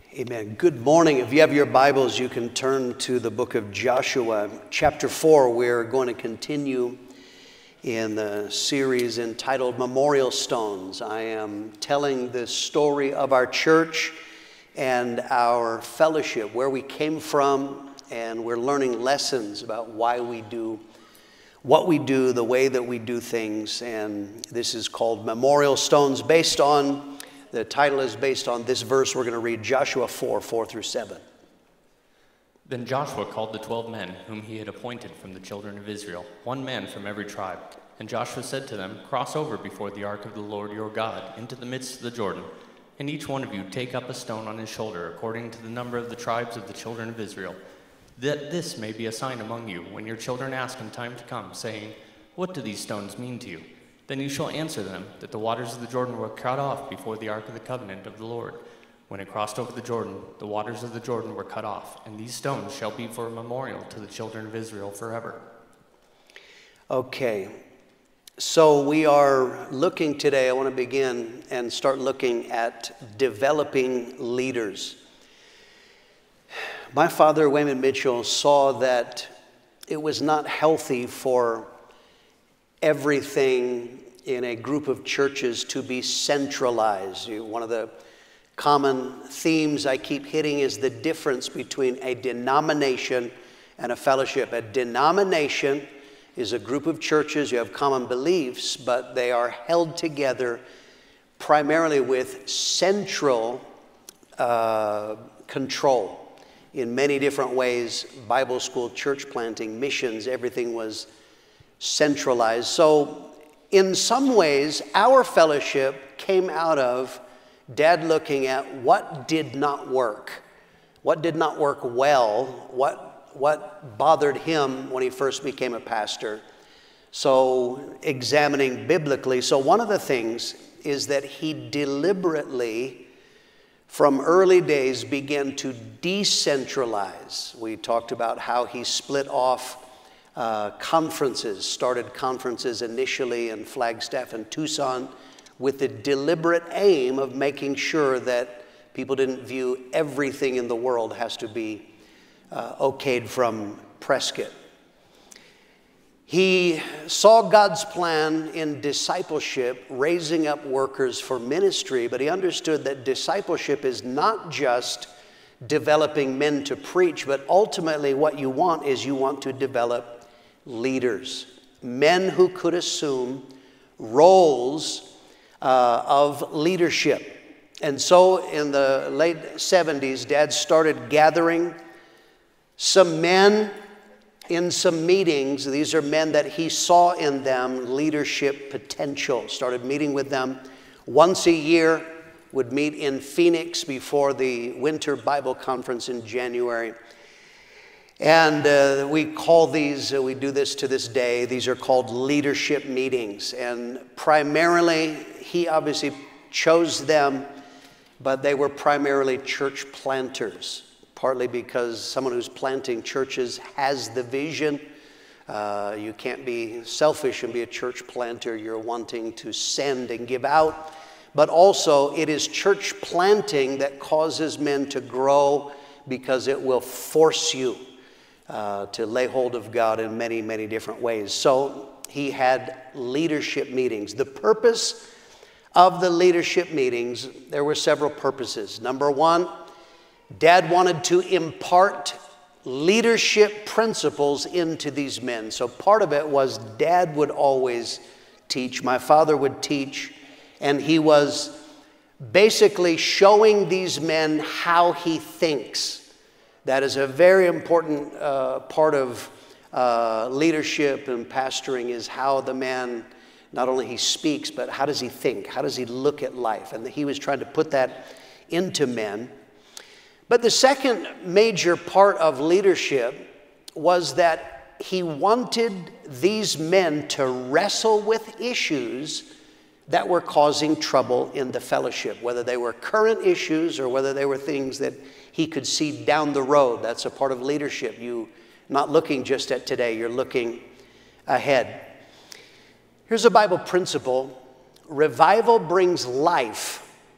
Amen. Good morning. If you have your Bibles, you can turn to the book of Joshua, chapter 4. We're going to continue in the series entitled Memorial Stones. I am telling the story of our church and our fellowship, where we came from, and we're learning lessons about why we do what we do, the way that we do things. And this is called Memorial Stones, the title is based on this verse we're going to read, Joshua 4:4-7. Then Joshua called the 12 men whom he had appointed from the children of Israel, one man from every tribe. And Joshua said to them, "Cross over before the ark of the Lord your God into the midst of the Jordan, and each one of you take up a stone on his shoulder according to the number of the tribes of the children of Israel, that this may be a sign among you when your children ask in time to come, saying, 'What do these stones mean to you?' Then you shall answer them that the waters of the Jordan were cut off before the ark of the covenant of the Lord. When it crossed over the Jordan, the waters of the Jordan were cut off, and these stones shall be for a memorial to the children of Israel forever." Okay, so we are looking today, I want to begin and start looking at developing leaders. My father, Wayman Mitchell, saw that it was not healthy for everything in a group of churches to be centralized. One of the common themes I keep hitting is the difference between a denomination and a fellowship. A denomination is a group of churches, you have common beliefs, but they are held together primarily with central control. In many different ways, Bible school, church planting, missions, everything was centralized. So in some ways, our fellowship came out of Dad looking at what did not work. What did not work well? What bothered him when he first became a pastor? So examining biblically. So one of the things is that he deliberately, from early days, began to decentralize. We talked about how he split off conferences, started conferences initially in Flagstaff and Tucson with the deliberate aim of making sure that people didn't view everything in the world has to be okayed from Prescott. He saw God's plan in discipleship, raising up workers for ministry, but he understood that discipleship is not just developing men to preach, but ultimately what you want is you want to develop leaders, men who could assume roles of leadership. And so in the late 70s, Dad started gathering some men in some meetings. These are men that he saw in them leadership potential. Started meeting with them once a year, would meet in Phoenix before the Winter Bible Conference in January. And we call these, we do this to this day, these are called leadership meetings. And primarily, he obviously chose them, but they were primarily church planters, partly because someone who's planting churches has the vision. You can't be selfish and be a church planter. You're wanting to send and give out. But also, it is church planting that causes men to grow because it will force you to lay hold of God in many, many different ways. So he had leadership meetings. The purpose of the leadership meetings, there were several purposes. Number one, Dad wanted to impart leadership principles into these men. So part of it was Dad would always teach, my father would teach, and he was basically showing these men how he thinks. That is a very important part of leadership and pastoring, is how the man, not only he speaks, but how does he think? How does he look at life? And he was trying to put that into men. But the second major part of leadership was that he wanted these men to wrestle with issues that were causing trouble in the fellowship, whether they were current issues or whether they were things that he could see down the road. That's a part of leadership. You're not looking just at today, you're looking ahead. Here's a Bible principle. Revival brings life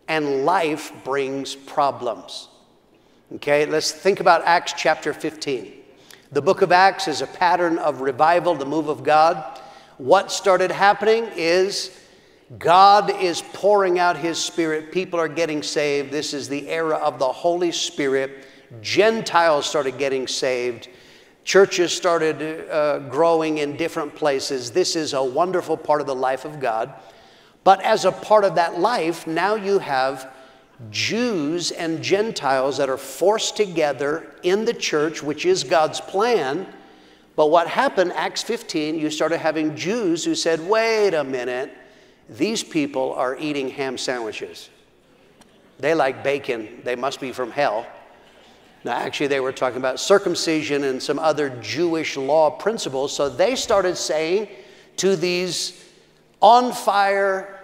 and life brings problems. Okay, let's think about Acts chapter 15. The book of Acts is a pattern of revival, the move of God. What started happening is God is pouring out His Spirit. People are getting saved. This is the era of the Holy Spirit. Gentiles started getting saved. Churches started growing in different places. This is a wonderful part of the life of God. But as a part of that life, now you have Jews and Gentiles that are forced together in the church, which is God's plan. But what happened, Acts 15, you started having Jews who said, wait a minute, these people are eating ham sandwiches. They like bacon. They must be from hell. Now, actually, they were talking about circumcision and some other Jewish law principles. So they started saying to these on fire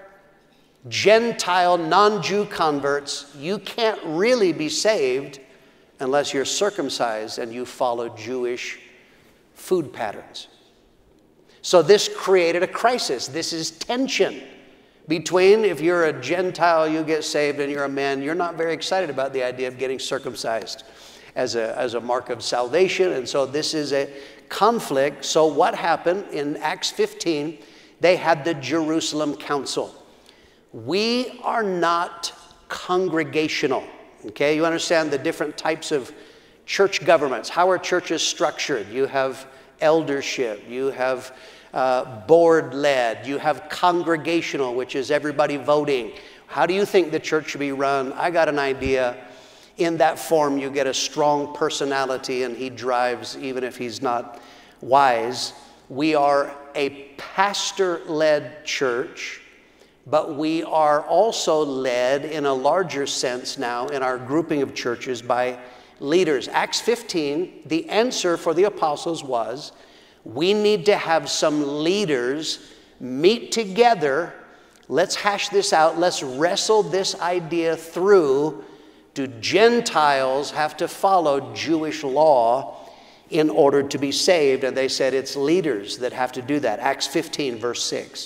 Gentile, non-Jew converts, you can't really be saved unless you're circumcised and you follow Jewish food patterns. So this created a crisis. This is tension between, if you're a Gentile, you get saved, and you're a man, you're not very excited about the idea of getting circumcised as a mark of salvation. And so this is a conflict. So what happened in Acts 15? They had the Jerusalem Council. We are not congregational. Okay, you understand the different types of church governments. How are churches structured? You have eldership, you have board-led, you have congregational, which is everybody voting. How do you think the church should be run? I got an idea. In that form, you get a strong personality, and he drives even if he's not wise. We are a pastor-led church, but we are also led in a larger sense now in our grouping of churches by leaders. Acts 15, the answer for the apostles was, we need to have some leaders meet together. Let's hash this out. Let's wrestle this idea through. Do Gentiles have to follow Jewish law in order to be saved? And they said it's leaders that have to do that. Acts 15, verse 6.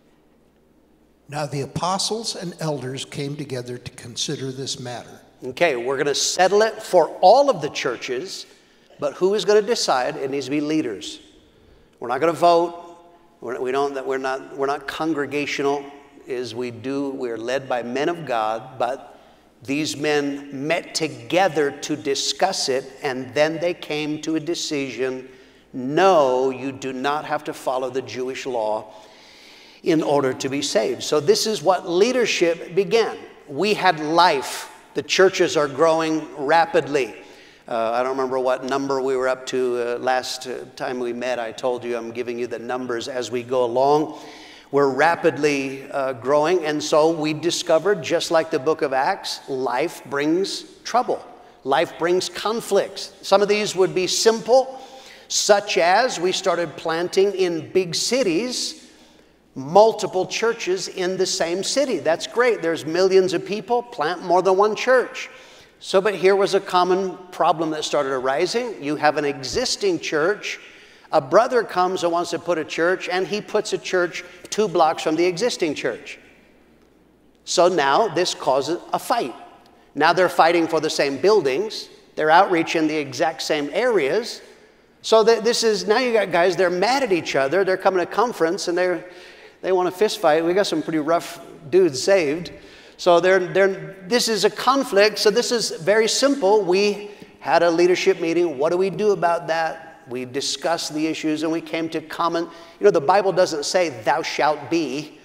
Now the apostles and elders came together to consider this matter. Okay, we're going to settle it for all of the churches, but who is going to decide? It needs to be leaders. We're not going to vote. We're not congregational. We're led by men of God, but these men met together to discuss it, and then they came to a decision. No, you do not have to follow the Jewish law in order to be saved. So this is what leadership began. We had life. The churches are growing rapidly. I don't remember what number we were up to last time we met. I told you I'm giving you the numbers as we go along. We're rapidly growing, and so we discovered, just like the book of Acts, life brings trouble. Life brings conflicts. Some of these would be simple, such as we started planting in big cities, multiple churches in the same city. That's great. There's millions of people, plant more than one church. So, but here was a common problem that started arising. You have an existing church. A brother comes and wants to put a church, and he puts a church 2 blocks from the existing church. So now this causes a fight. Now they're fighting for the same buildings. They're outreach in the exact same areas. So now you got guys, they're mad at each other. They're coming to conference, and they want to fist fight. We got some pretty rough dudes saved. So this is a conflict. So this is very simple. We had a leadership meeting. What do we do about that? We discussed the issues, and we came to common. The Bible doesn't say thou shalt be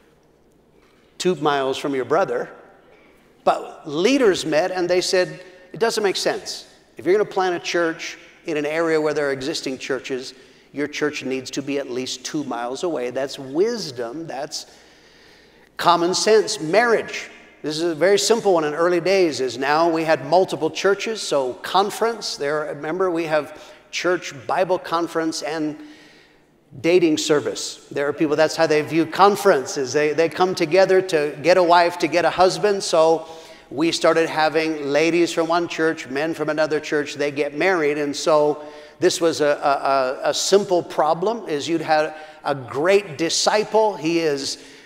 2 miles from your brother. But leaders met, and they said, it doesn't make sense. If you're going to plant a church in an area where there are existing churches, your church needs to be at least 2 miles away. That's wisdom. That's common sense. Marriage. This is a very simple one in early days. Is now we had multiple churches, so conference. Remember, we have church Bible conference and dating service. There are people, that's how they view conferences. They come together to get a wife, to get a husband. So we started having ladies from one church, men from another church, they get married. And so this was a simple problem, is you'd have a great disciple. He is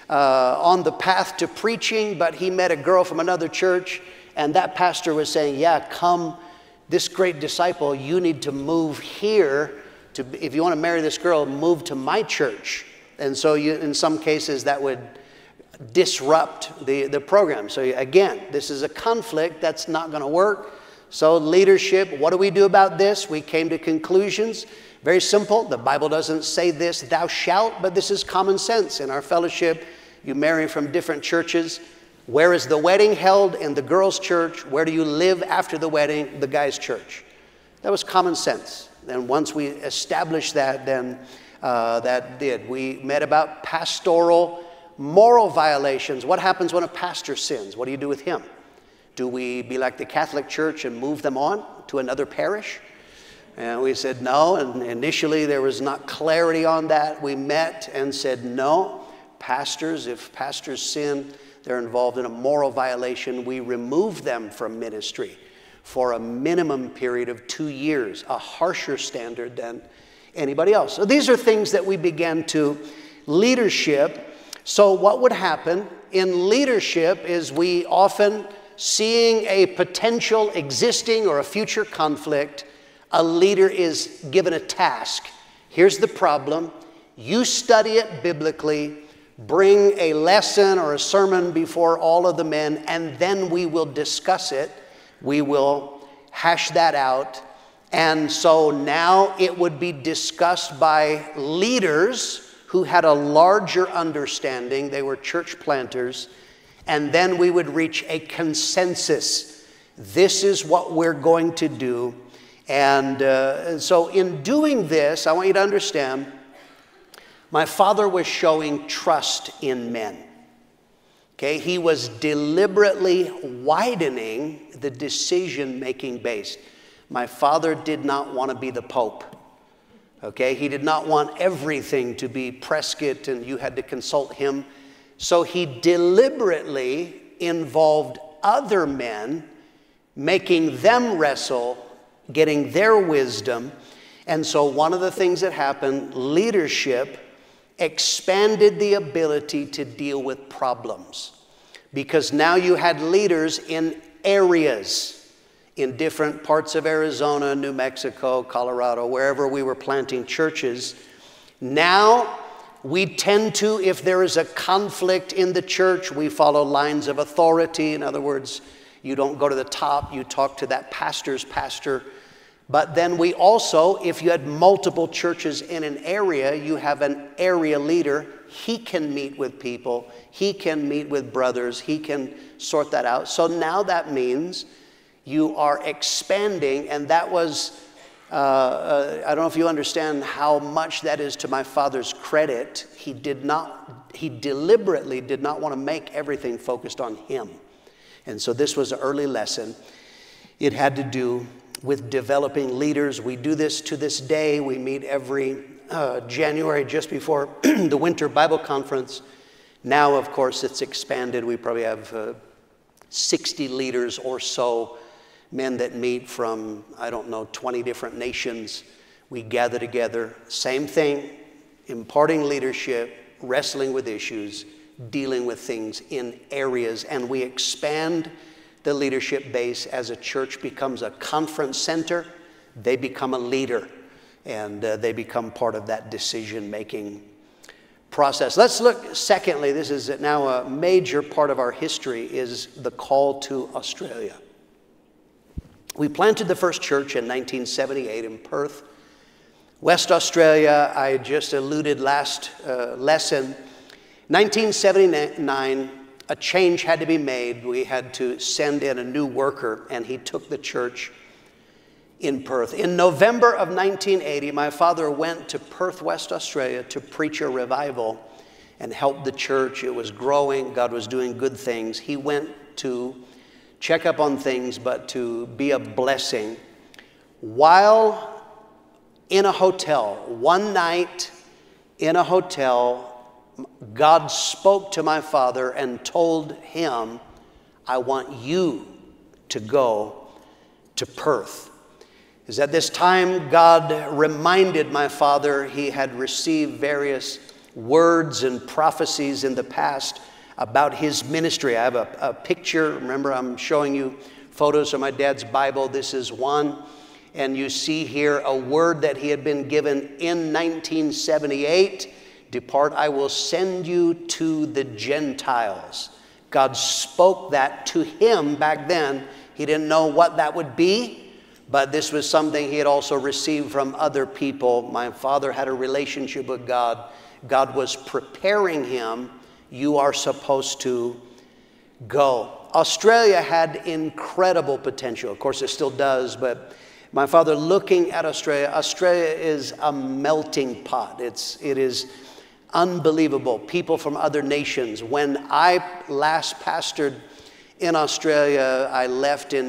on the path to preaching, but he met a girl from another church, and that pastor was saying, yeah, come, this great disciple, you need to move here. If you want to marry this girl, move to my church. And so in some cases that would disrupt the program. So again, this is a conflict that's not going to work. So leadership, what do we do about this? We came to conclusions. Very simple. The Bible doesn't say this, thou shalt, but this is common sense. In our fellowship, you marry from different churches. Where is the wedding held? In the girls' church. Where do you live after the wedding? The guys' church. That was common sense. And once we established that, then that did. We met about pastoral moral violations. What happens when a pastor sins? What do you do with him? Do we be like the Catholic Church and move them on to another parish? And we said no, and initially there was not clarity on that. We met and said no, pastors, if pastors sin, they're involved in a moral violation, we remove them from ministry for a minimum period of 2 years, a harsher standard than anybody else. So these are things that we began to leadership. So what would happen in leadership is we often, seeing a potential existing or a future conflict, a leader is given a task. Here's the problem. You study it biblically, bring a lesson or a sermon before all of the men, and then we will discuss it. We will hash that out. And so now it would be discussed by leaders who had a larger understanding. They were church planters. And then we would reach a consensus. This is what we're going to do. And so in doing this, I want you to understand, my father was showing trust in men. Okay, he was deliberately widening the decision-making base. My father did not want to be the Pope. Okay, he did not want everything to be Prescott and you had to consult him. So he deliberately involved other men, making them wrestle, getting their wisdom. And so one of the things that happened, leadership expanded the ability to deal with problems. Because now you had leaders in areas, in different parts of Arizona, New Mexico, Colorado, wherever we were planting churches. Now we tend to, if there is a conflict in the church, we follow lines of authority. In other words, you don't go to the top, you talk to that pastor's pastor. But then we also, if you had multiple churches in an area, you have an area leader. He can meet with people. He can meet with brothers. He can sort that out. So now that means you are expanding, and that was, I don't know if you understand how much that is to my father's credit. He deliberately did not want to make everything focused on him. And so this was an early lesson. It had to do with developing leaders. We do this to this day. We meet every January just before the Winter Bible Conference. Now, of course, it's expanded. We probably have 60 leaders or so, men that meet from, 20 different nations. We gather together. Same thing, imparting leadership, wrestling with issues, dealing with things in areas, and we expand the leadership base. As a church becomes a conference center, they become a leader, and they become part of that decision-making process. Let's look, secondly, this is now a major part of our history, is the call to Australia. We planted the first church in 1978 in Perth, West Australia. I just alluded last lesson. 1979, a change had to be made. We had to send in a new worker, and he took the church in Perth. In November of 1980, my father went to Perth, West Australia to preach a revival and help the church. It was growing. God was doing good things. He went to check up on things, but to be a blessing. While in a hotel, one night in a hotel, God spoke to my father and told him, I want you to go to Perth. Because at this time, God reminded my father he had received various words and prophecies in the past about his ministry. I have a picture. Remember, I'm showing you photos of my dad's Bible. This is one. And you see here a word that he had been given in 1978. Depart, I will send you to the Gentiles. God spoke that to him back then. He didn't know what that would be, but this was something he had also received from other people. My father had a relationship with God. God was preparing him. You are supposed to go. Australia had incredible potential. Of course, it still does, but my father looking at Australia, Australia is a melting pot. It is unbelievable. People from other nations. When I last pastored in Australia, I left in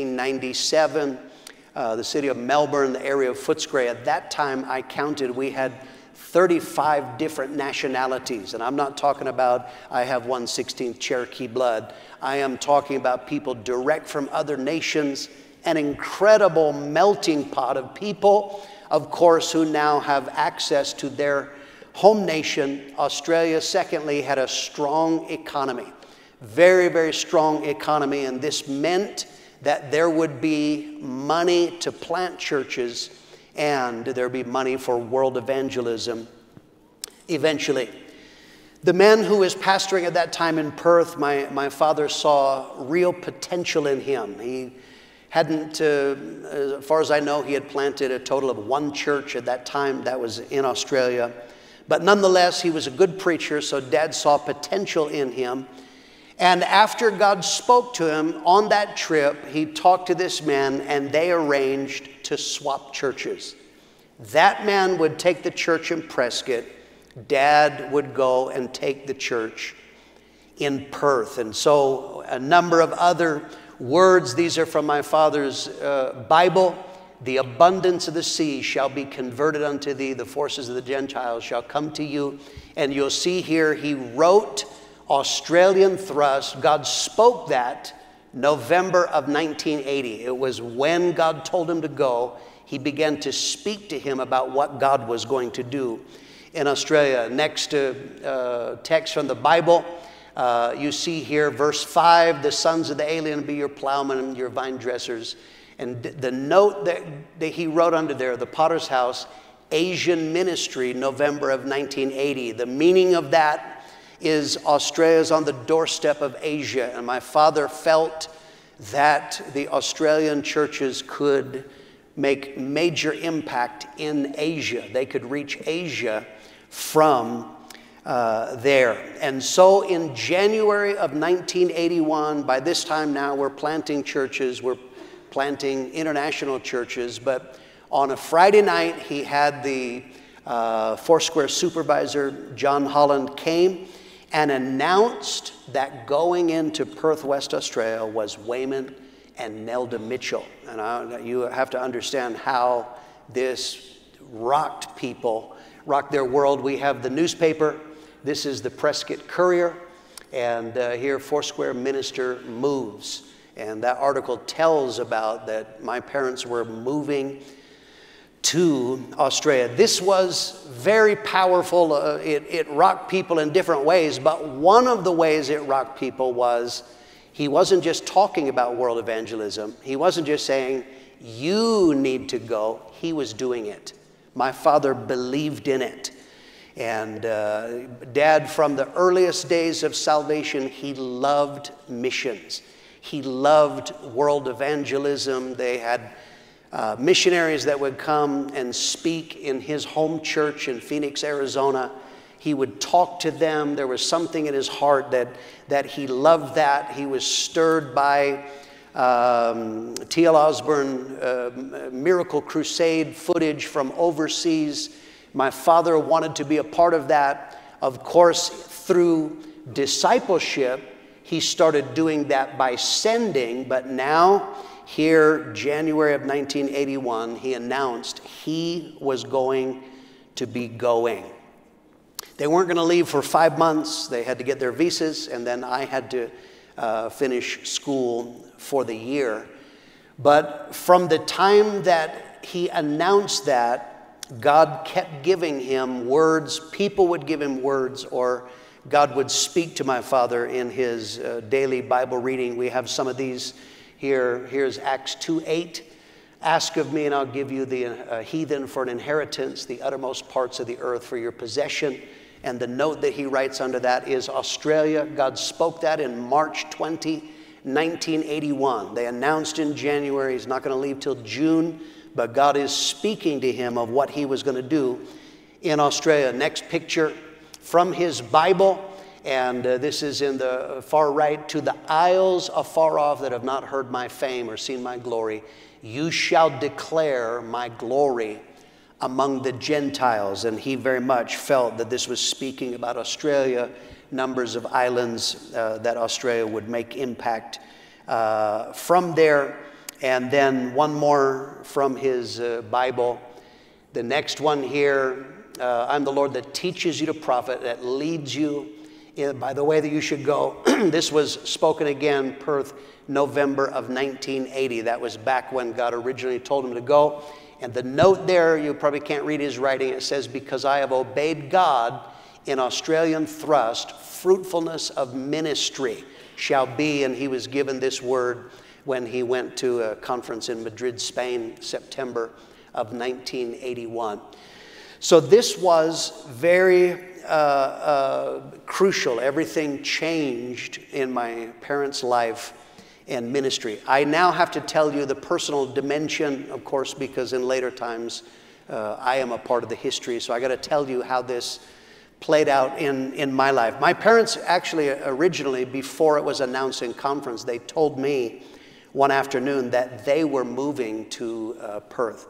1997, the city of Melbourne, the area of Footscray. At that time, I counted, we had 35 different nationalities. And I'm not talking about I have 1/16 Cherokee blood. I am talking about people direct from other nations, an incredible melting pot of people, of course, who now have access to their home nation. Australia, secondly, had a strong economy. Very, very strong economy. And this meant that there would be money to plant churches and there would be money for world evangelism eventually. The man who was pastoring at that time in Perth, my father saw real potential in him. He hadn't, as far as I know, he had planted a total of one church at that time. That was in Australia. But nonetheless, he was a good preacher, so Dad saw potential in him. And after God spoke to him on that trip, he talked to this man, and they arranged to swap churches. That man would take the church in Prescott. Dad would go and take the church in Perth. And so a number of other words, these are from my father's Bible. The abundance of the sea shall be converted unto thee. The forces of the Gentiles shall come to you. And you'll see here he wrote Australian Thrust. God spoke that November of 1980. It was when God told him to go. He began to speak to him about what God was going to do in Australia. Next text from the Bible, you see here verse 5, the sons of the alien be your plowmen and your vine dressers. And the note that he wrote under there, the Potter's House, Asian Ministry, November of 1980. The meaning of that is Australia's on the doorstep of Asia. And my father felt that the Australian churches could make major impact in Asia. They could reach Asia from there. And so in January of 1981, by this time now we're planting churches, we're planting international churches, but on a Friday night he had the Foursquare supervisor, John Holland, came and announced that going into Perth, West Australia was Wayman and Nelda Mitchell. And you have to understand how this rocked people, rocked their world. We have the newspaper. This is the Prescott Courier. And here Foursquare minister moves. And that article tells about that my parents were moving to Australia. This was very powerful. It rocked people in different ways, but one of the ways it rocked people was he wasn't just talking about world evangelism. He wasn't just saying, you need to go. He was doing it. My father believed in it. And Dad, from the earliest days of salvation, he loved missions. He loved world evangelism. They had missionaries that would come and speak in his home church in Phoenix, Arizona. He would talk to them. There was something in his heart that he loved that. He was stirred by T.L. Osborne, Miracle Crusade footage from overseas. My father wanted to be a part of that. Of course, through discipleship, he started doing that by sending, but now, here, January of 1981, he announced he was going to be going. They weren't going to leave for 5 months. They had to get their visas, and then I had to finish school for the year. But from the time that he announced that, God kept giving him words. People would give him words, or God would speak to my father in his daily Bible reading. We have some of these here. Here's Acts 2:8. Ask of me, and I'll give you the heathen for an inheritance, the uttermost parts of the earth for your possession. And the note that he writes under that is Australia. God spoke that in March 20, 1981. They announced in January he's not going to leave till June, but God is speaking to him of what he was going to do in Australia. Next picture from his Bible, and this is in the far right. To the isles afar off that have not heard my fame or seen my glory, you shall declare my glory among the Gentiles. And he very much felt that this was speaking about Australia, numbers of islands that Australia would make impact from there. And then one more from his Bible. The next one here, I'm the Lord that teaches you to prophet, that leads you by the way that you should go. This was spoken again, Perth, November of 1980. That was back when God originally told him to go. And the note there, you probably can't read his writing. It says, because I have obeyed God in Australian thrust, fruitfulness of ministry shall be. And he was given this word when he went to a conference in Madrid, Spain, September of 1981. So this was very crucial. Everything changed in my parents' life and ministry. I now have to tell you the personal dimension, of course, because in later times I am a part of the history. So I got to tell you how this played out in my life. My parents actually originally, before it was announced in conference, they told me one afternoon that they were moving to Perth.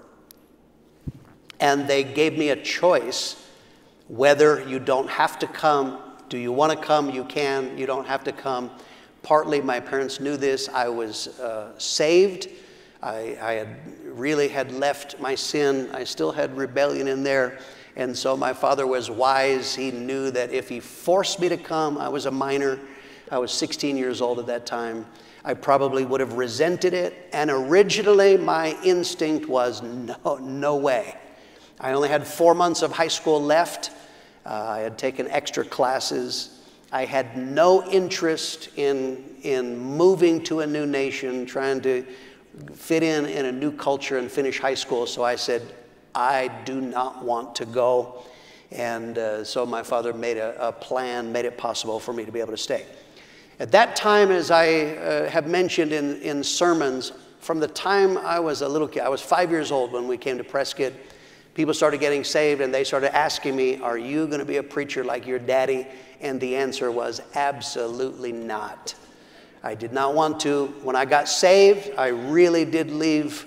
And they gave me a choice whether you don't have to come. Do you want to come? You can. You don't have to come. Partly my parents knew this. I was saved. I had left my sin. I still had rebellion in there. And so my father was wise. He knew that if he forced me to come, I was a minor. I was 16 years old at that time. I probably would have resented it. And originally my instinct was no way. I only had 4 months of high school left. I had taken extra classes. I had no interest in moving to a new nation, trying to fit in a new culture and finish high school. So I said, I do not want to go. And so my father made a plan, made it possible for me to be able to stay. At that time, as I have mentioned in sermons, from the time I was a little kid, I was 5 years old when we came to Prescott. People started getting saved, and they started asking me, are you going to be a preacher like your daddy? And the answer was absolutely not. I did not want to. When I got saved, I really did leave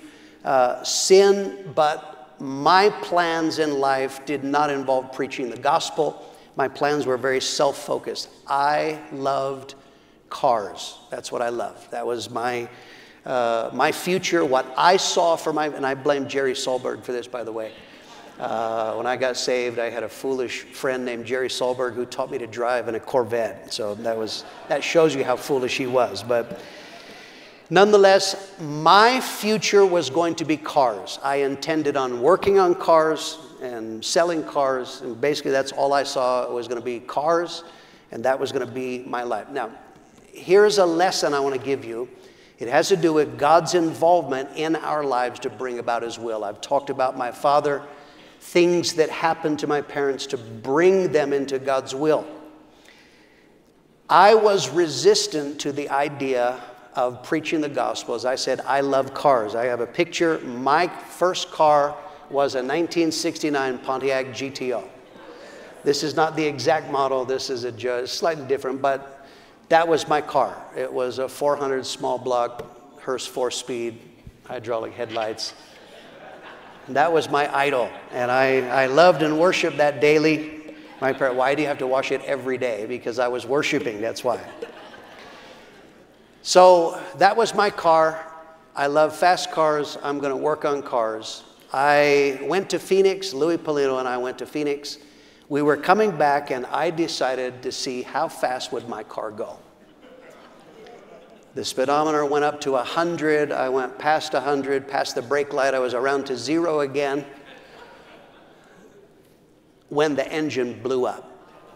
sin, but my plans in life did not involve preaching the gospel. My plans were very self-focused. I loved cars. That's what I loved. That was my future, what I saw for and I blame Jerry Solberg for this, by the way. When I got saved, I had a foolish friend named Jerry Solberg who taught me to drive in a Corvette. So that shows you how foolish he was. But nonetheless, my future was going to be cars. I intended on working on cars and selling cars. And basically, that's all I saw. It was going to be cars, and that was going to be my life. Now, here's a lesson I want to give you. It has to do with God's involvement in our lives to bring about His will. I've talked about my father, things that happened to my parents to bring them into God's will. I was resistant to the idea of preaching the gospel. As I said, I love cars. I have a picture. My first car was a 1969 Pontiac GTO. This is not the exact model. This is slightly different, but that was my car. It was a 400 small block Hurst 4-speed, hydraulic headlights. That was my idol, and I loved and worshiped that daily. My prayer, why do you have to wash it every day? Because I was worshiping, that's why. So that was my car. I love fast cars. I'm going to work on cars. I went to Phoenix. Louis Polino and I went to Phoenix. We were coming back, and I decided to see how fast would my car go. The speedometer went up to 100. I went past 100, past the brake light. I was around to 0 again. when the engine blew up.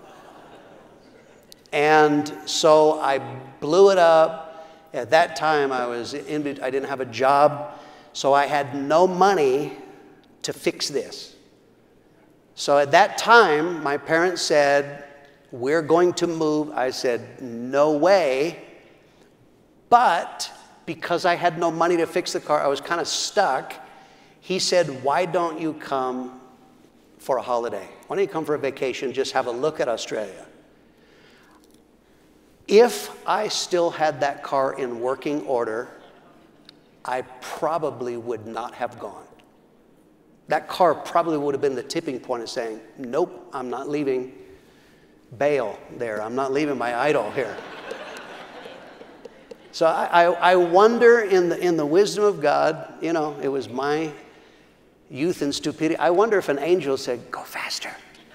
And so I blew it up. At that time, I didn't have a job, so I had no money to fix this. So at that time, my parents said, we're going to move. I said, no way. But because I had no money to fix the car, I was kind of stuck. He said, why don't you come for a holiday? Why don't you come for a vacation, just have a look at Australia? If I still had that car in working order, I probably would not have gone. That car probably would have been the tipping point of saying, nope, I'm not leaving Baal there. I'm not leaving my idol here. So I wonder in the wisdom of God, you know, it was my youth and stupidity. I wonder if an angel said, go faster.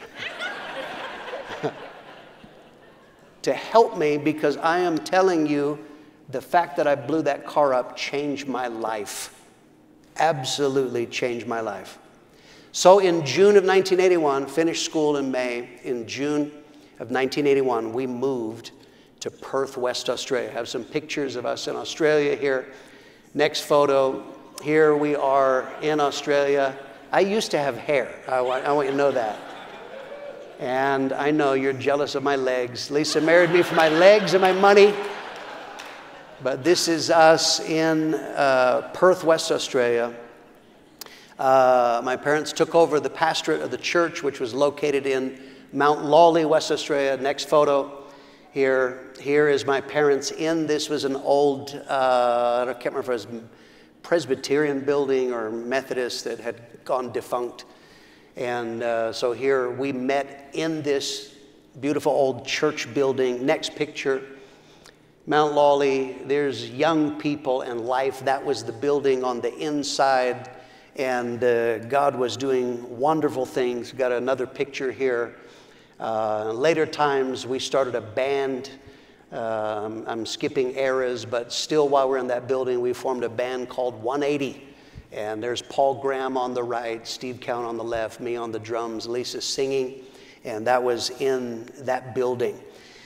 To help me, because I am telling you, the fact that I blew that car up changed my life. Absolutely changed my life. So in June of 1981, finished school in May, in June of 1981, we moved to Perth, West Australia. I have some pictures of us in Australia here. Next photo, here we are in Australia. I used to have hair. I want you to know that. And I know you're jealous of my legs. Lisa married me for my legs and my money. But this is us in Perth, West Australia. My parents took over the pastorate of the church, which was located in Mount Lawley, West Australia. Next photo here. Here is my parents in. This was an old, I can't remember if it was Presbyterian building or Methodist that had gone defunct. And so here we met in this beautiful old church building. Next picture, Mount Lawley. There's young people and life. That was the building on the inside. And God was doing wonderful things. Got another picture here. Later times, we started a band. I'm skipping eras, but still while we're in that building, we formed a band called 180. And there's Paul Graham on the right, Steve Count on the left, me on the drums, Lisa singing, and that was in that building.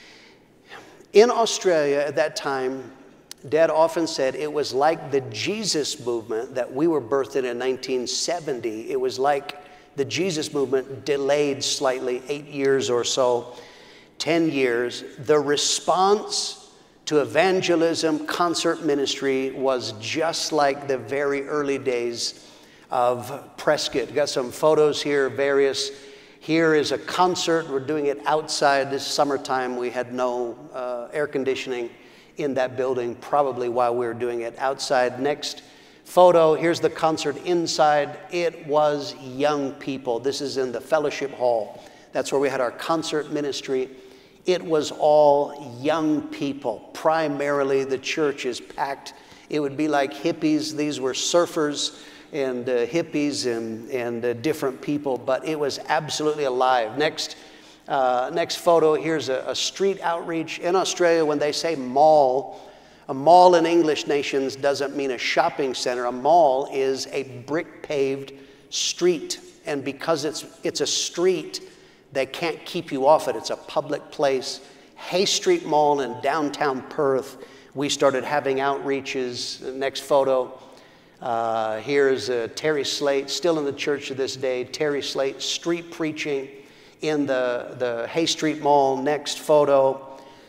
In Australia at that time, Dad often said it was like the Jesus movement that we were birthed in 1970. It was like the Jesus movement delayed slightly 8 years or so, 10 years. The response to evangelism, concert ministry was just like the very early days of Prescott. Got some photos here, various. Here is a concert. We're doing it outside this summertime. We had no air conditioning in that building, probably while we were doing it outside. Next photo, here's the concert inside. It was young people. This is in the fellowship hall. That's where we had our concert ministry. It was all young people. Primarily, the church is packed. It would be like hippies. These were surfers and hippies and different people, but it was absolutely alive. Next photo, here's a street outreach. In Australia, when they say mall, a mall in English nations doesn't mean a shopping center. A mall is a brick-paved street, and because it's a street, they can't keep you off it. It's a public place. Hay Street Mall in downtown Perth, we started having outreaches. Next photo. Here's Terry Slate, still in the church to this day. Terry Slate, street preaching in the Hay Street Mall. Next photo.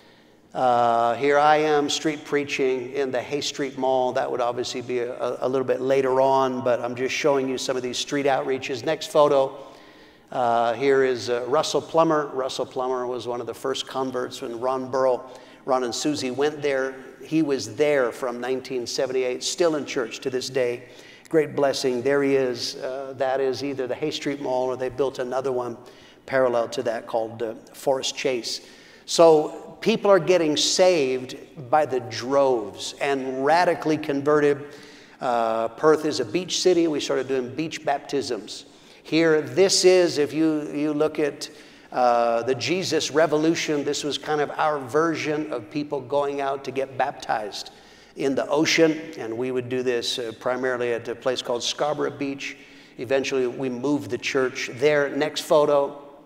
Here I am, street preaching in the Hay Street Mall. That would obviously be a little bit later on, but I'm just showing you some of these street outreaches. Next photo. Here is Russell Plummer. Russell Plummer was one of the first converts when Ron and Susie went there. He was there from 1978, still in church to this day. Great blessing. There he is. That is either the Hay Street Mall or they built another one parallel to that called Forest Chase. So people are getting saved by the droves and radically converted. Perth is a beach city. We started doing beach baptisms. Here, this is, if you look at the Jesus Revolution, this was kind of our version of people going out to get baptized in the ocean. And we would do this primarily at a place called Scarborough Beach. Eventually, we moved the church there. Next photo.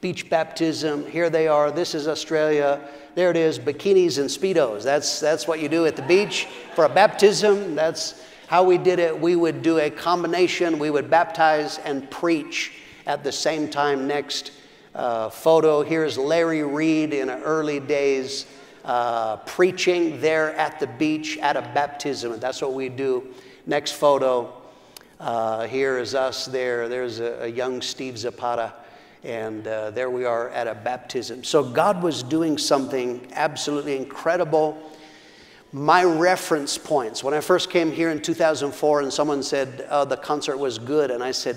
beach baptism. Here they are. This is Australia. There it is, bikinis and Speedos. That's what you do at the beach for a baptism. That's how we did it. We would do a combination. We would baptize and preach at the same time. Next photo, here's Larry Reed in early days preaching there at the beach at a baptism. And that's what we do. Next photo, here is us there. There's a young Steve Zapata. And there we are at a baptism. So God was doing something absolutely incredible. My reference points, when I first came here in 2004 and someone said, oh, the concert was good. And I said,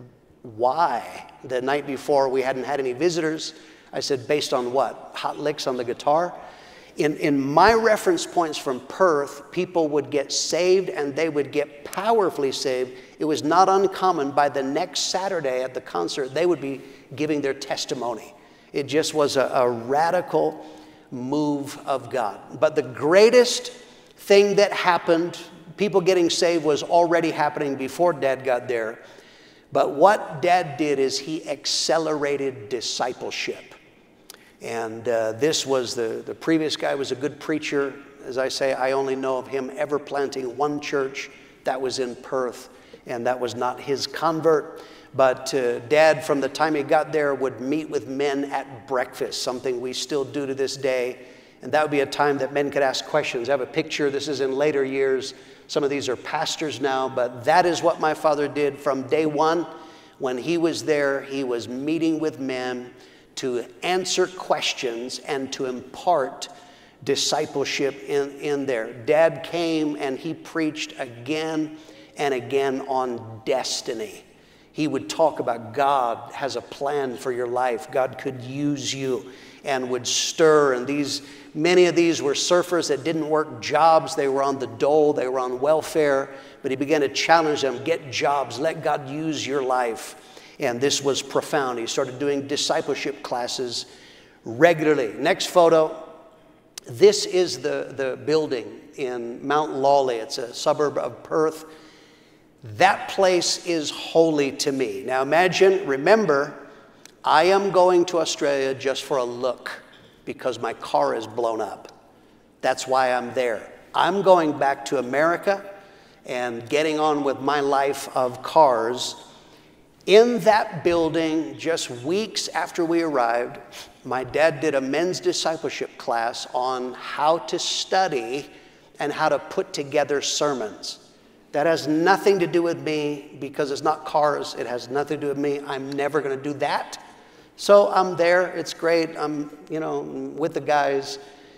why? The night before we hadn't had any visitors. I said, based on what? Hot licks on the guitar? In my reference points from Perth, people would get saved and they would get powerfully saved. It was not uncommon. By the next Saturday at the concert, they would be giving their testimony. It just was a radical move of God. But the greatest thing that happened, people getting saved, was already happening before Dad got there. But what Dad did is he accelerated discipleship. And this was the previous guy was a good preacher. As I say, I only know of him ever planting one church. That was in Perth, and that was not his convert. But Dad, from the time he got there, would meet with men at breakfast, something we still do to this day. And that would be a time that men could ask questions. I have a picture. This is in later years. Some of these are pastors now, but that is what my father did from day one. When he was there, he was meeting with men to answer questions and to impart discipleship in there. Dad came and he preached again and again on destiny. He would talk about God has a plan for your life. God could use you, and would stir. And many of these were surfers that didn't work jobs. They were on the dole. They were on welfare. But he began to challenge them, get jobs. Let God use your life. And this was profound. He started doing discipleship classes regularly. Next photo. This is the building in Mount Lawley. It's a suburb of Perth. That place is holy to me. Now remember, I am going to Australia just for a look because my car is blown up. That's why I'm there. I'm going back to America and getting on with my life of cars. In that building, just weeks after we arrived, my dad did a men's discipleship class on how to study and how to put together sermons. That has nothing to do with me because it's not cars. It has nothing to do with me. I'm never going to do that. So I'm there. It's great. I'm, with the guys.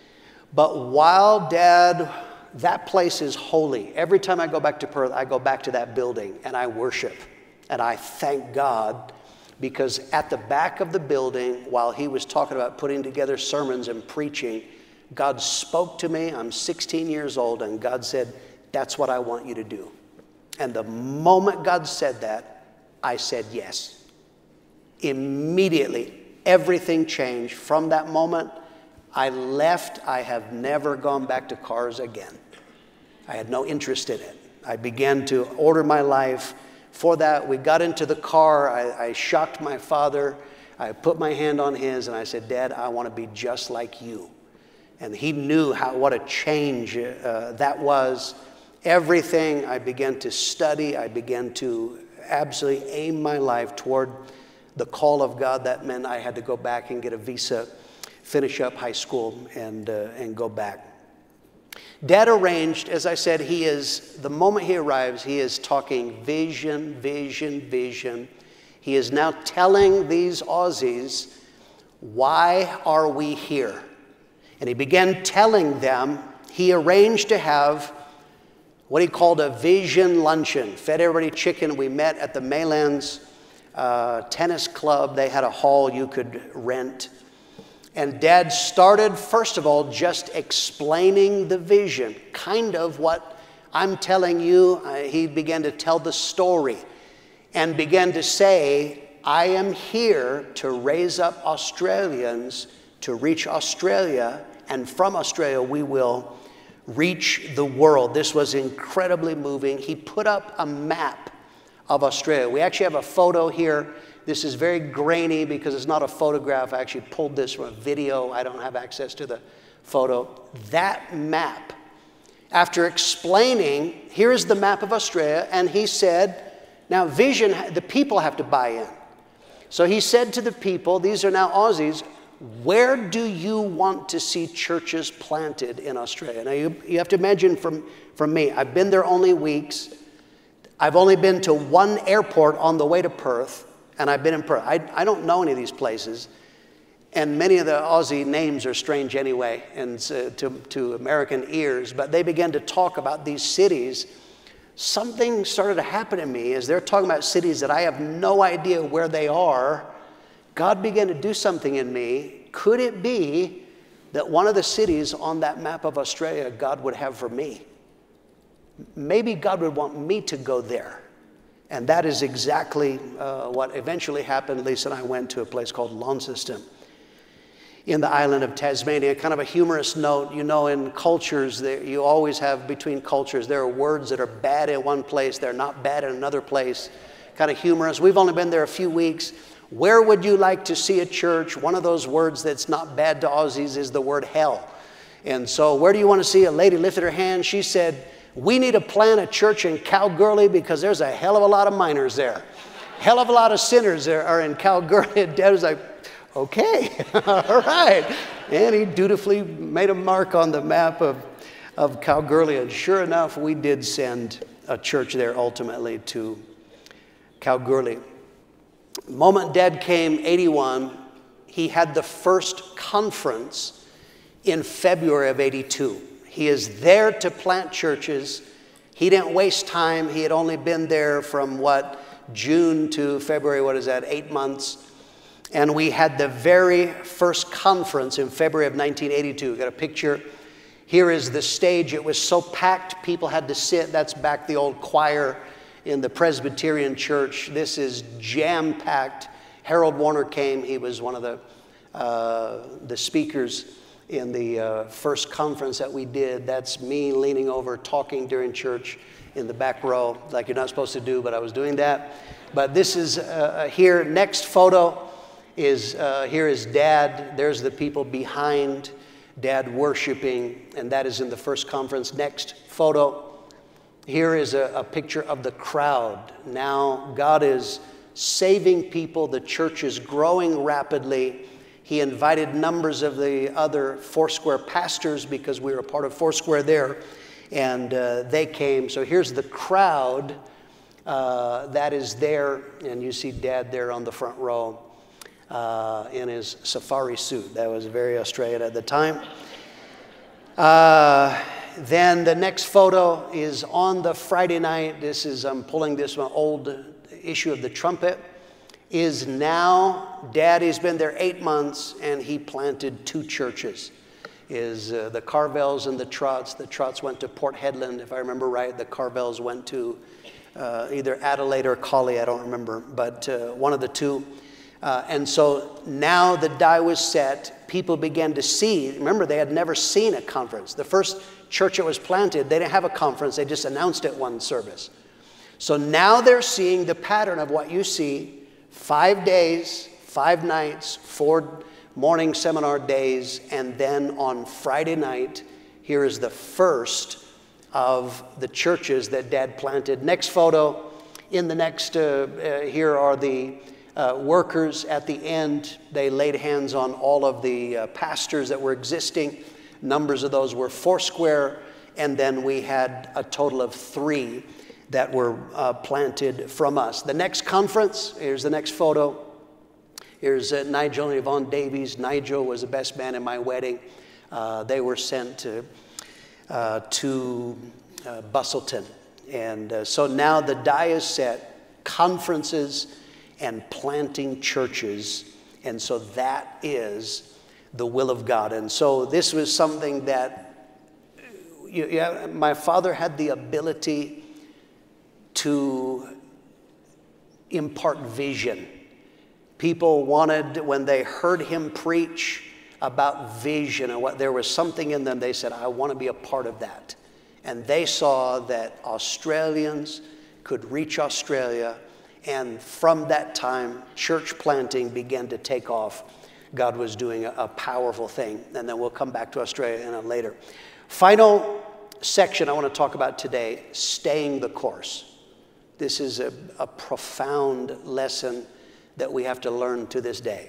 But while Dad, that place is holy. Every time I go back to Perth, I go back to that building and I worship. And I thank God because at the back of the building, while he was talking about putting together sermons and preaching, God spoke to me. I'm 16 years old, and God said, that's what I want you to do. And the moment God said that, I said yes. Immediately, everything changed. From that moment, I left. I have never gone back to cars again. I had no interest in it. I began to order my life. For that, we got into the car. I shocked my father. I put my hand on his, and I said, Dad, I want to be just like you. And he knew what a change that was. Everything, I began to study. I began to absolutely aim my life toward the call of God. That meant I had to go back and get a visa, finish up high school, and go back. Dad arranged, as I said, the moment he arrives, he is talking vision, vision, vision. He is now telling these Aussies, why are we here? And he began telling them, he arranged to have what he called a vision luncheon. Fed everybody chicken. We met at the Maylands tennis club. They had a hall you could rent. And Dad started, first of all, just explaining the vision, kind of what I'm telling you. He began to tell the story and began to say, I am here to raise up Australians to reach Australia, and from Australia we will reach the world. This was incredibly moving. He put up a map of Australia. We actually have a photo here. This is very grainy because it's not a photograph. I actually pulled this from a video. I don't have access to the photo. That map, after explaining, here is the map of Australia, and he said, now vision, the people have to buy in. So he said to the people, these are now Aussies, where do you want to see churches planted in Australia? Now you have to imagine from me, I've been there only weeks. I've only been to one airport on the way to Perth, and I've been in Perth. I don't know any of these places, and many of the Aussie names are strange anyway, and to American ears, but they began to talk about these cities. Something started to happen to me as they're talking about cities that I have no idea where they are. God began to do something in me. Could it be that one of the cities on that map of Australia God would have for me? Maybe God would want me to go there. And that is exactly what eventually happened. Lisa and I went to a place called Launceston in the island of Tasmania. Kind of a humorous note, you know, in cultures, you always have between cultures, there are words that are bad in one place, they're not bad in another place. Kind of humorous. We've only been there a few weeks. Where would you like to see a church? One of those words that's not bad to Aussies is the word hell. And so where do you want to see? A lady lifted her hand. She said, we need to plant a church in Kalgoorlie because there's a hell of a lot of miners there. Hell of a lot of sinners there are in Kalgoorlie. And Dad was like, okay, all right. And he dutifully made a mark on the map of Kalgoorlie. And sure enough, we did send a church there ultimately to Kalgoorlie. The moment Dad came, 81, he had the first conference in February of 82. He is there to plant churches. He didn't waste time. He had only been there from June to February, 8 months. And we had the very first conference in February of 1982. We've got a picture. Here is the stage. It was so packed, people had to sit. That's back the old choir in the Presbyterian church. This is jam-packed. Harold Warner came. He was one of the speakers in the first conference that we did. That's me leaning over, talking during church in the back row, like you're not supposed to do, but I was doing that. But this is here. Next photo is, here is Dad. There's the people behind Dad worshiping, and that is in the first conference. Next photo. Here is a picture of the crowd. Now God is saving people. The church is growing rapidly. He invited numbers of the other Foursquare pastors because we were a part of Foursquare there, and they came. So here's the crowd that is there, and you see Dad there on the front row in his safari suit. That was very Australian at the time. Then the next photo is on the Friday night. This is, I'm pulling this from an old issue of the Trumpet. Is now, Daddy's been there 8 months, and he planted 2 churches. Is the Carvels and the Trotts. The Trotts went to Port Hedland, if I remember right. The Carvels went to either Adelaide or Collie, I don't remember, but one of the two. And so now the die was set. People began to see. Remember, they had never seen a conference. The first church that was planted, they didn't have a conference. They just announced it one service. So now they're seeing the pattern of what you see. 5 days, 5 nights, 4 morning seminar days, and then on Friday night, here is the first of the churches that Dad planted. Next photo. In the next, here are the workers at the end. They laid hands on all of the pastors that were existing. Numbers of those were Foursquare, and then we had a total of 3 that were planted from us. The next conference, here's the next photo. Here's Nigel and Yvonne Davies. Nigel was the best man in my wedding. They were sent to Busselton. And so now the die is set, conferences and planting churches. And so that is the will of God. And so this was something that my father had the ability to impart vision. People wanted, when they heard him preach about vision and what there was something in them, they said, I want to be a part of that. And they saw that Australians could reach Australia And from that time, church planting began to take off. God was doing a powerful thing. And then we'll come back to Australia later. Final section I want to talk about today, staying the course. This is a profound lesson that we have to learn to this day.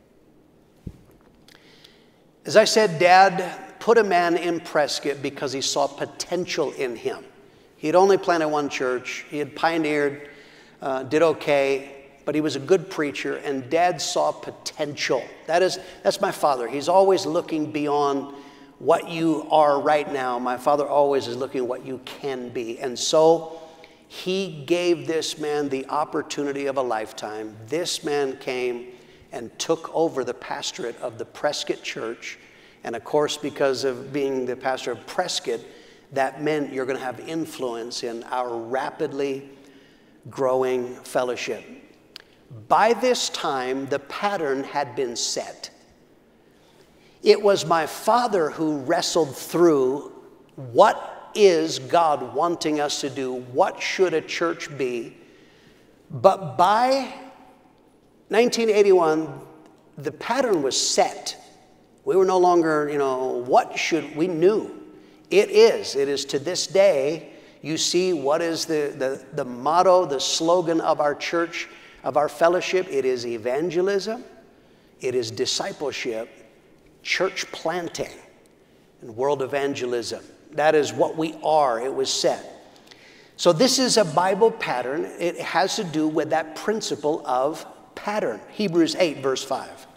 As I said, Dad put a man in Prescott because he saw potential in him. He had only planted one church. He had pioneered, did okay, but he was a good preacher, and Dad saw potential. That's my father. He's always looking beyond what you are right now. My father always is looking at what you can be. And so he gave this man the opportunity of a lifetime. This man came and took over the pastorate of the Prescott Church. And of course, because of being the pastor of Prescott, that meant you're going to have influence in our rapidly growing fellowship. By this time, the pattern had been set. It was my father who wrestled through what is God wanting us to do? What should a church be? But by 1981, the pattern was set. We were no longer, we knew. It is to this day, you see what is the motto, the slogan of our church, of our fellowship. It is evangelism, it is discipleship, church planting, and world evangelism. That is what we are. It was set. So this is a Bible pattern. It has to do with that principle of pattern. Hebrews 8, verse 5.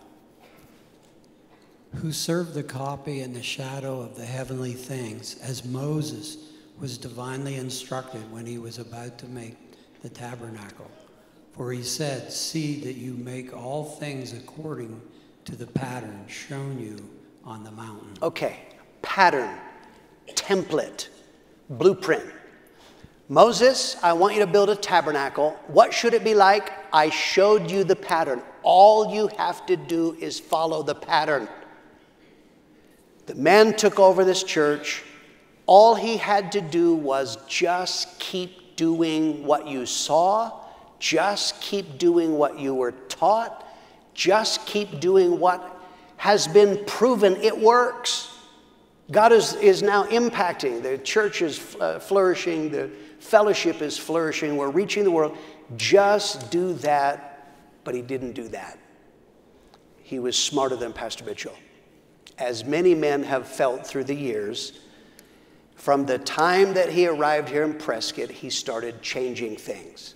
Who served the copy in the shadow of the heavenly things, as Moses was divinely instructed when he was about to make the tabernacle. For he said, see that you make all things according to the pattern shown you on the mountain. Okay, pattern, template, blueprint. Moses, I want you to build a tabernacle. What should it be like? I showed you the pattern. All you have to do is follow the pattern. The man took over this church. All he had to do was just keep doing what you saw. Just keep doing what you were taught. Just keep doing what has been proven it works. God is now impacting. The church is flourishing. The fellowship is flourishing. We're reaching the world. Just do that. But he didn't do that. He was smarter than Pastor Mitchell. As many men have felt through the years, from the time that he arrived here in Prescott, he started changing things.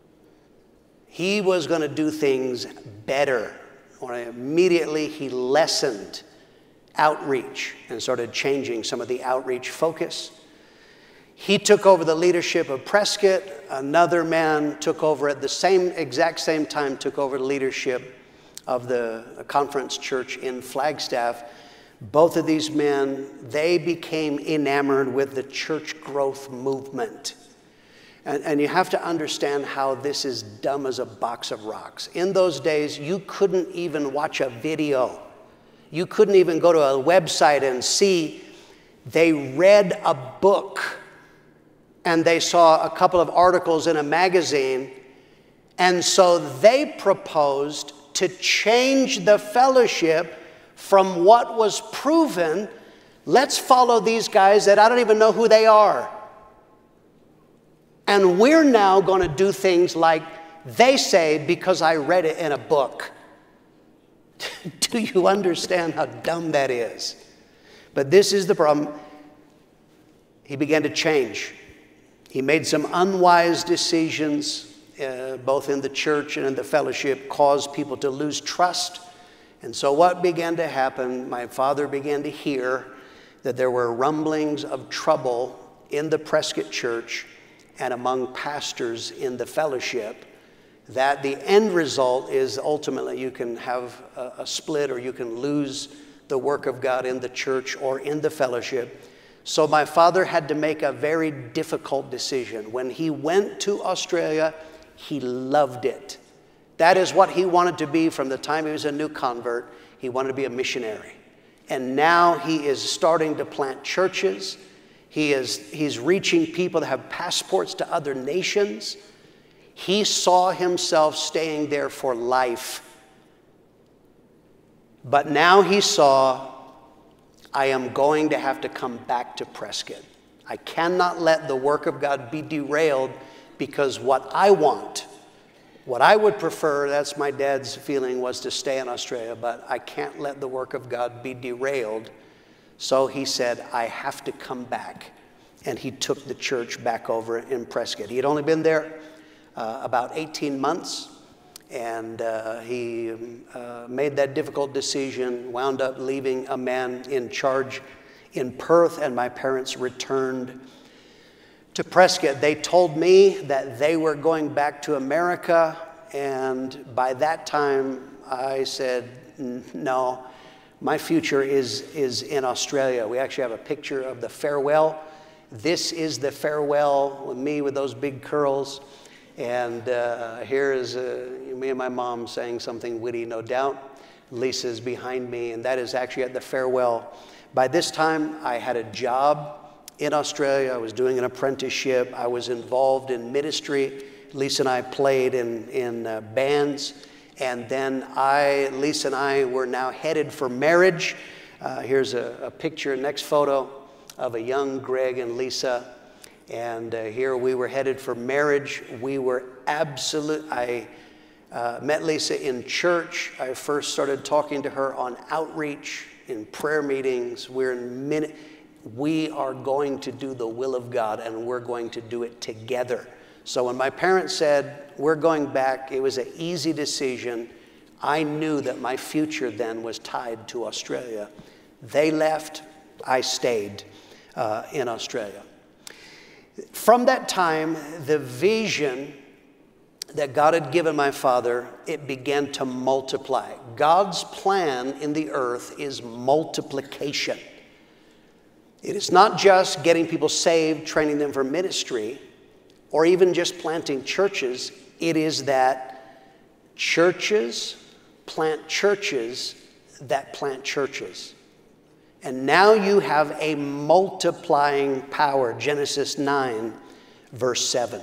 He was going to do things better. Immediately, he lessened outreach and started changing some of the outreach focus. He took over the leadership of Prescott. Another man took over at the exact same time, took over the leadership of the conference church in Flagstaff. Both of these men, they became enamored with the church growth movement. And you have to understand how this is dumb as a box of rocks. In those days, you couldn't even watch a video. You couldn't even go to a website and see. They read a book and they saw a couple of articles in a magazine. And so they proposed to change the fellowship from what was proven. Let's follow these guys that I don't even know who they are. And we're now going to do things like they say because I read it in a book. Do you understand how dumb that is? But this is the problem. He began to change. He made some unwise decisions, both in the church and in the fellowship, caused people to lose trust. And so what began to happen, my father began to hear that there were rumblings of trouble in the Prescott church and among pastors in the fellowship, that the end result is ultimately you can have a split or you can lose the work of God in the church or in the fellowship. So my father had to make a very difficult decision. When he went to Australia, he loved it. That is what he wanted to be from the time he was a new convert. He wanted to be a missionary. And now he is starting to plant churches. He's reaching people that have passports to other nations. He saw himself staying there for life. But now he saw, I am going to have to come back to Prescott. I cannot let the work of God be derailed because what I want, what I would prefer, that's my dad's feeling, was to stay in Australia, but I can't let the work of God be derailed. So he said, I have to come back. And he took the church back over in Prescott. He had only been there about 18 months, and he made that difficult decision, wound up leaving a man in charge in Perth, and my parents returned to Prescott. They told me that they were going back to America, and by that time I said, no, my future is in Australia. We actually have a picture of the farewell. This is the farewell with me with those big curls. And here is me and my mom saying something witty, no doubt. Lisa's behind me, and that is actually at the farewell. By this time, I had a job in Australia. I was doing an apprenticeship. I was involved in ministry. Lisa and I played in bands. And then Lisa and I were now headed for marriage. Here's a picture, next photo, of a young Greg and Lisa. And here we were headed for marriage. We were I met Lisa in church. I first started talking to her on outreach, in prayer meetings. We are going to do the will of God, and we're going to do it together. So when my parents said, we're going back, it was an easy decision. I knew that my future then was tied to Australia. They left, I stayed in Australia. From that time, the vision that God had given my father, it began to multiply. God's plan in the earth is multiplication. It is not just getting people saved, training them for ministry, or even just planting churches. It is that churches plant churches that plant churches. And now you have a multiplying power. Genesis 9, verse 7.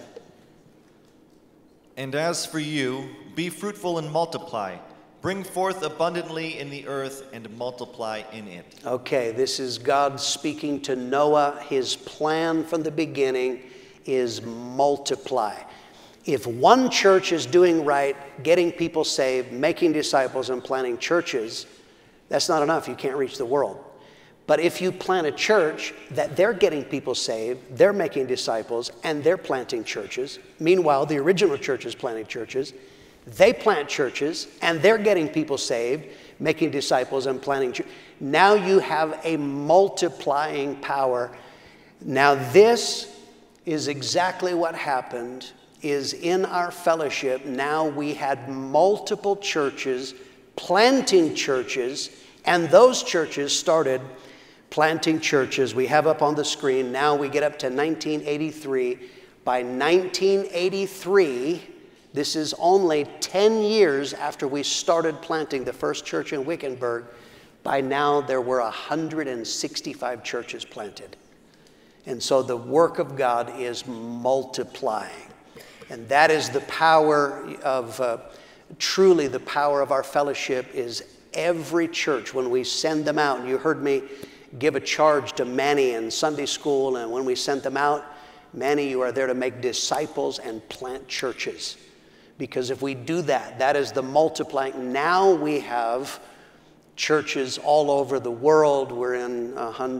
And as for you, be fruitful and multiply. Bring forth abundantly in the earth and multiply in it. Okay, this is God speaking to Noah. His plan from the beginning is multiply. If one church is doing right, getting people saved, making disciples, and planting churches, that's not enough. You can't reach the world. But if you plant a church that they're getting people saved, they're making disciples, and they're planting churches, meanwhile, the original church is planting churches, they plant churches, and they're getting people saved, making disciples, and planting churches. Now you have a multiplying power. Now this is exactly what happened is in our fellowship. Now we had multiple churches, planting churches, and those churches started planting churches. We have up on the screen, now we get up to 1983. By 1983, this is only 10 years after we started planting the first church in Wickenburg. By now, there were 165 churches planted. And so the work of God is multiplying. And that is the power of, truly the power of our fellowship is every church, when we send them out, and you heard me give a charge to Manny in Sunday school, and when we sent them out, Manny, you are there to make disciples and plant churches. Because if we do that, that is the multiplying. Now we have churches all over the world. We're in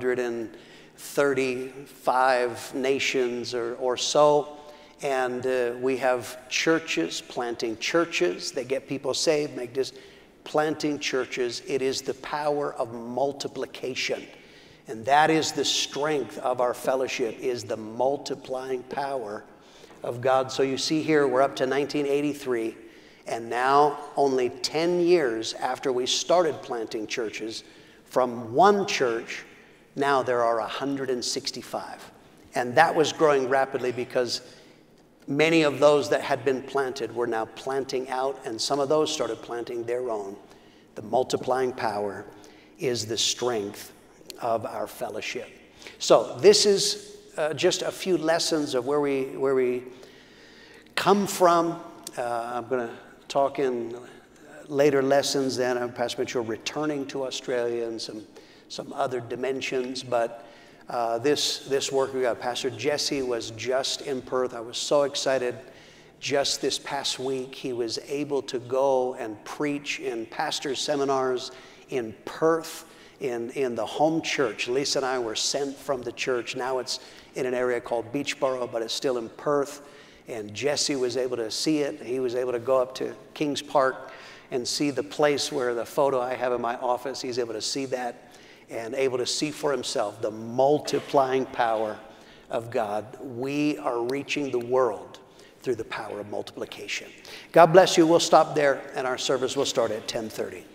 135 nations or so. And we have churches planting churches. They get people saved, planting churches. It is the power of multiplication. And that is the strength of our fellowship, is the multiplying power of God. So you see here, we're up to 1983. And now, only 10 years after we started planting churches, from one church, now there are 165. And that was growing rapidly because many of those that had been planted were now planting out, and some of those started planting their own. The multiplying power is the strength of our fellowship. So this is just a few lessons of where we come from. I'm going to talk in later lessons then. Pastor Mitchell returning to Australia and some other dimensions. But this work we got. Pastor Jesse was just in Perth. I was so excited. Just this past week, he was able to go and preach in pastors' seminars in Perth, in the home church. Lisa and I were sent from the church. Now it's in an area called Beachboro, but it's still in Perth. And Jesse was able to see it. He was able to go up to Kings Park and see the place where the photo I have in my office, he's able to see that and able to see for himself the multiplying power of God. We are reaching the world through the power of multiplication. God bless you. We'll stop there, and our service will start at 10:30.